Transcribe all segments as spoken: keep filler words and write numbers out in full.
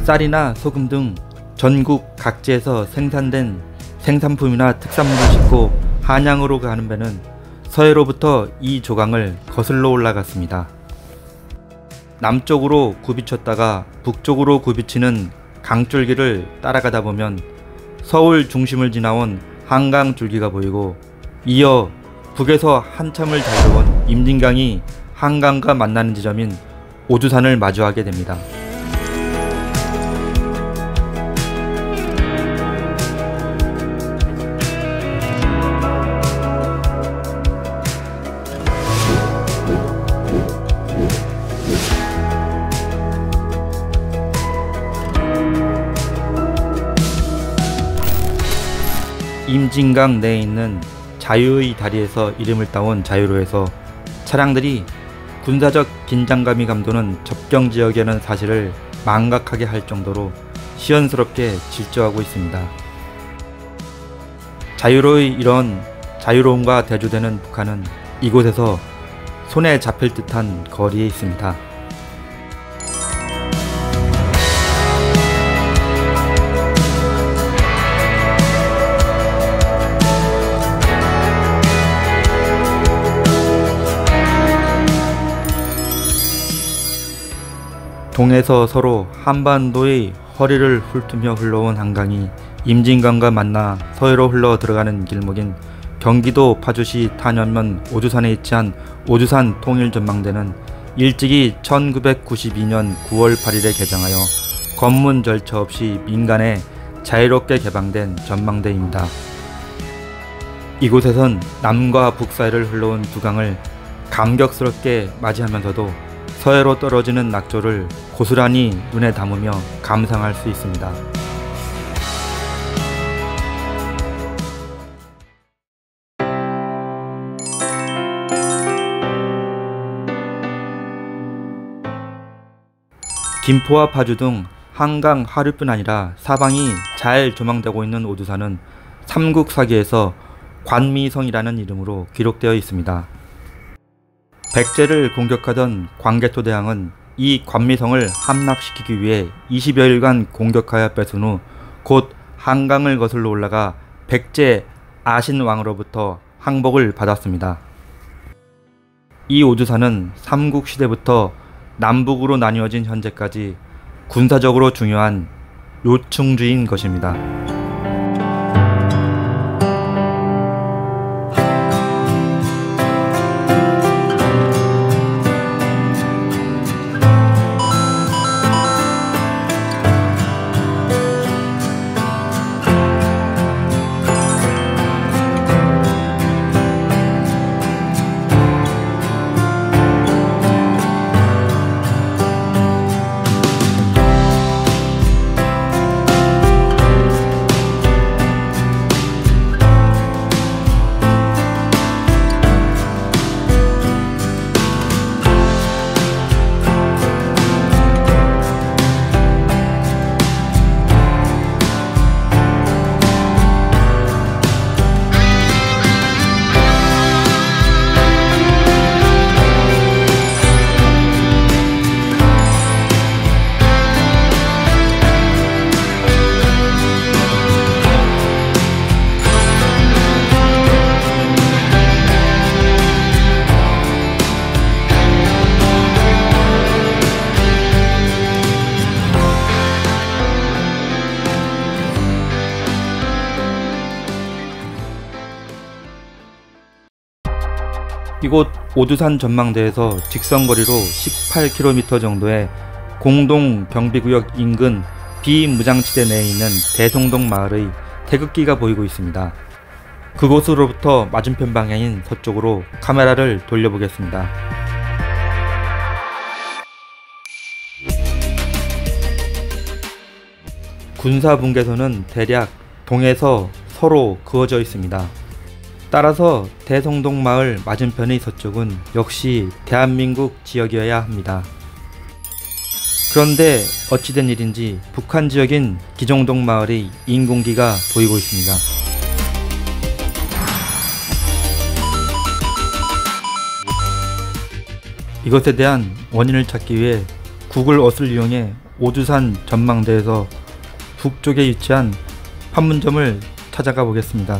쌀이나 소금 등 전국 각지에서 생산된 생산품이나 특산물을 싣고 한양으로 가는 배는 서해로부터 이 조강을 거슬러 올라갔습니다. 남쪽으로 굽이쳤다가 북쪽으로 굽이치는 강줄기를 따라가다 보면 서울 중심을 지나온 한강줄기가 보이고, 이어 북에서 한참을 달려온 임진강이 한강과 만나는 지점인 오두산을 마주하게 됩니다. 임진강 내에 있는 자유의 다리에서 이름을 따온 자유로에서 차량들이 군사적 긴장감이 감도는 접경지역이라는 사실을 망각하게 할 정도로 시원스럽게 질주하고 있습니다. 자유로의 이런 자유로움과 대조되는 북한은 이곳에서 손에 잡힐 듯한 거리에 있습니다. 동에서 서로 한반도의 허리를 훑으며 흘러온 한강이 임진강과 만나 서해로 흘러 들어가는 길목인 경기도 파주시 탄현면 오두산에 위치한 오두산 통일전망대는 일찍이 천구백구십이 년 구월 팔일에 개장하여 검문 절차 없이 민간에 자유롭게 개방된 전망대입니다. 이곳에선 남과 북 사이를 흘러온 두 강을 감격스럽게 맞이하면서도 서해로 떨어지는 낙조를 고스란히 눈에 담으며 감상할 수 있습니다. 김포와 파주 등 한강 하류뿐 아니라 사방이 잘 조망되고 있는 오두산은 삼국사기에서 관미성이라는 이름으로 기록되어 있습니다. 백제를 공격하던 광개토대왕은 이 관미성을 함락시키기 위해 이십여일간 공격하여 뺏은 후 곧 한강을 거슬러 올라가 백제 아신왕으로부터 항복을 받았습니다. 이 오두산은 삼국시대부터 남북으로 나뉘어진 현재까지 군사적으로 중요한 요충지인 것입니다. 이곳 오두산 전망대에서 직선거리로 십팔 킬로미터 정도의 공동경비구역 인근 비무장지대 내에 있는 대성동 마을의 태극기가 보이고 있습니다. 그곳으로부터 맞은편 방향인 서쪽으로 카메라를 돌려보겠습니다. 군사분계선은 대략 동에서 서로 그어져 있습니다. 따라서 대성동 마을 맞은편의 서쪽은 역시 대한민국 지역이어야 합니다. 그런데 어찌된 일인지 북한 지역인 기정동 마을의 인공기가 보이고 있습니다. 이것에 대한 원인을 찾기 위해 구글 어스를 이용해 오두산 전망대에서 북쪽에 위치한 판문점을 찾아가 보겠습니다.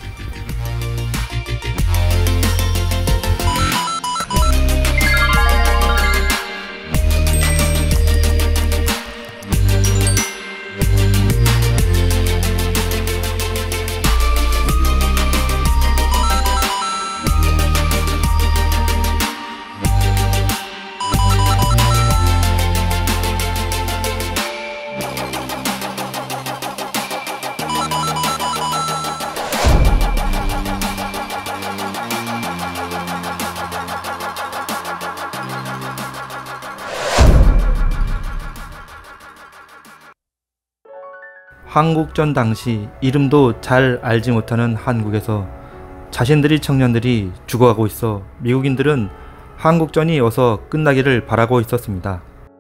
한국전 당시 이름도 잘 알지 못하는 한국에서 자신들이 청년들이 죽어가고 있어 미국인들은 한국전이 어서 끝나기를 바라고 있었습니다.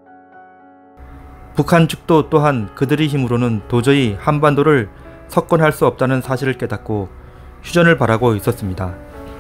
북한 측도 또한 그들의 힘으로는 도저히 한반도를 석권할 수 없다는 사실을 깨닫고 휴전을 바라고 있었습니다.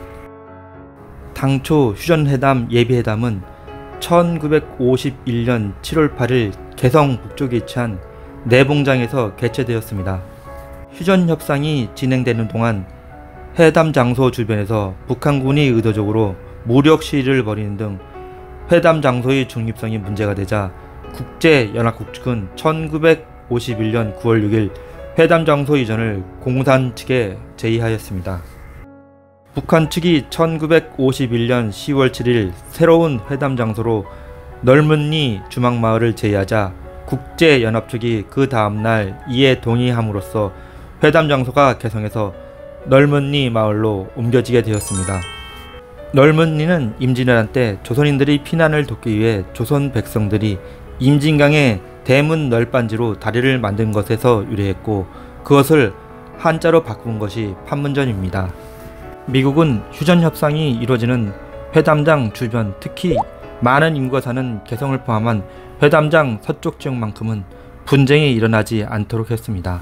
당초 휴전회담 예비회담은 천구백오십일 년 칠월 팔일 개성 북쪽에 위치한 내봉장에서 개최되었습니다. 휴전협상이 진행되는 동안 회담 장소 주변에서 북한군이 의도적으로 무력 시위를 벌이는 등 회담 장소의 중립성이 문제가 되자 국제연합국 측은 천구백오십일 년 구월 육일 회담 장소 이전을 공산 측에 제의하였습니다. 북한 측이 천구백오십일 년 시월 칠일 새로운 회담 장소로 널문리 주막마을을 제의하자 국제연합 측이 그 다음날 이에 동의함으로써 회담 장소가 개성에서 널문리 마을로 옮겨지게 되었습니다. 널문리는 임진왜란 때 조선인들의 피난을 돕기 위해 조선 백성들이 임진강의 대문 널빤지로 다리를 만든 것에서 유래했고 그것을 한자로 바꾼 것이 판문점입니다. 미국은 휴전협상이 이루어지는 회담장 주변, 특히 많은 인구가 사는 개성을 포함한 회담장 서쪽 지역만큼은 분쟁이 일어나지 않도록 했습니다.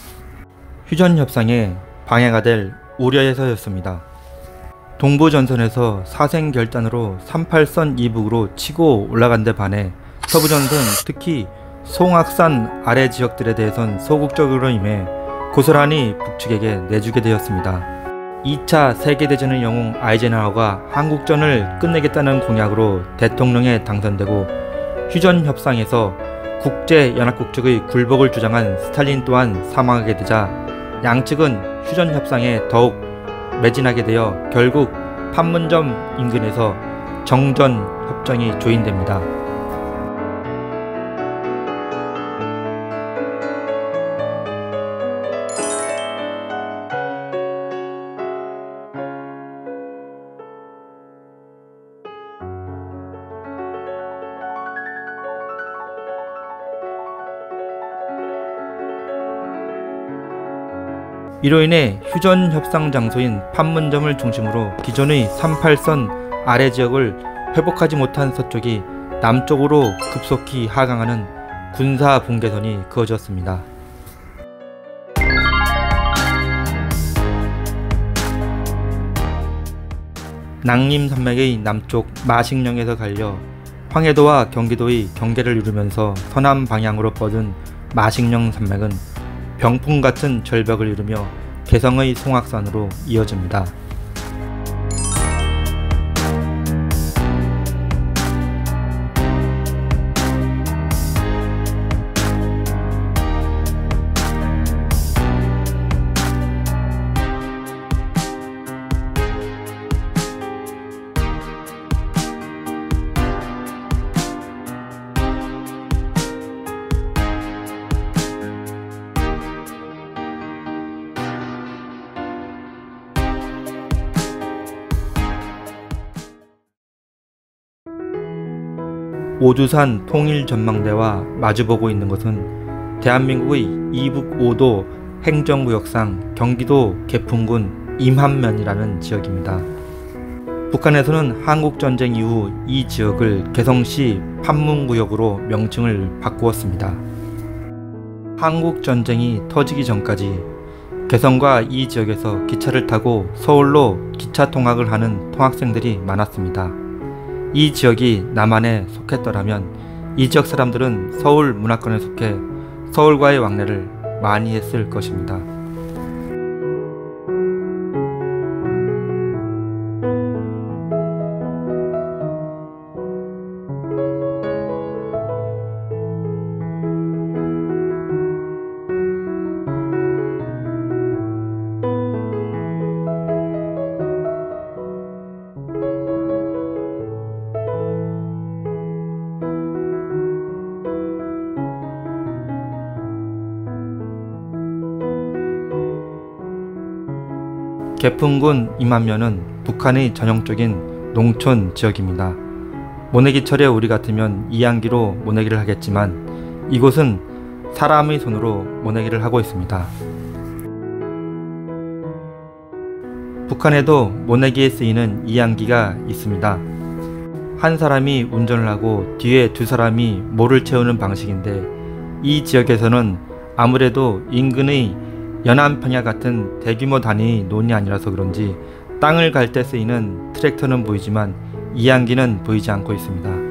휴전협상에 방해가 될 우려에서였습니다. 동부전선에서 사생결단으로 삼십팔 선 이북으로 치고 올라간 데 반해 서부전선, 특히 송악산 아래 지역들에 대해선 소극적으로 임해 고스란히 북측에게 내주게 되었습니다. 이 차 세계대전의 영웅 아이젠하워가 한국전을 끝내겠다는 공약으로 대통령에 당선되고 휴전협상에서 국제연합국 측의 굴복을 주장한 스탈린 또한 사망하게 되자 양측은 휴전협상에 더욱 매진하게 되어 결국 판문점 인근에서 정전협정이 조인됩니다. 이로 인해 휴전 협상 장소인 판문점을 중심으로 기존의 삼십팔 선 아래 지역을 회복하지 못한 서쪽이 남쪽으로 급속히 하강하는 군사 분계선이 그어졌습니다. 낭림산맥의 남쪽 마식령에서 갈려 황해도와 경기도의 경계를 이루면서 서남 방향으로 뻗은 마식령 산맥은 병풍 같은 절벽을 이루며 개성의 송악산으로 이어집니다. 오두산 통일전망대와 마주보고 있는 것은 대한민국의 이북 오 도 행정구역상 경기도 개풍군 임한면이라는 지역입니다. 북한에서는 한국전쟁 이후 이 지역을 개성시 판문구역으로 명칭을 바꾸었습니다. 한국전쟁이 터지기 전까지 개성과 이 지역에서 기차를 타고 서울로 기차 통학을 하는 통학생들이 많았습니다. 이 지역이 남한에 속했더라면 이 지역 사람들은 서울 문화권에 속해 서울과의 왕래를 많이 했을 것입니다. 개풍군 임안면은 북한의 전형적인 농촌 지역입니다. 모내기철에 우리 같으면 이양기로 모내기를 하겠지만 이곳은 사람의 손으로 모내기를 하고 있습니다. 북한에도 모내기에 쓰이는 이양기가 있습니다. 한 사람이 운전을 하고 뒤에 두 사람이 모를 채우는 방식인데 이 지역에서는 아무래도 인근의 연안평야 같은 대규모 단위 논이 아니라서 그런지 땅을 갈 때 쓰이는 트랙터는 보이지만 이양기는 보이지 않고 있습니다.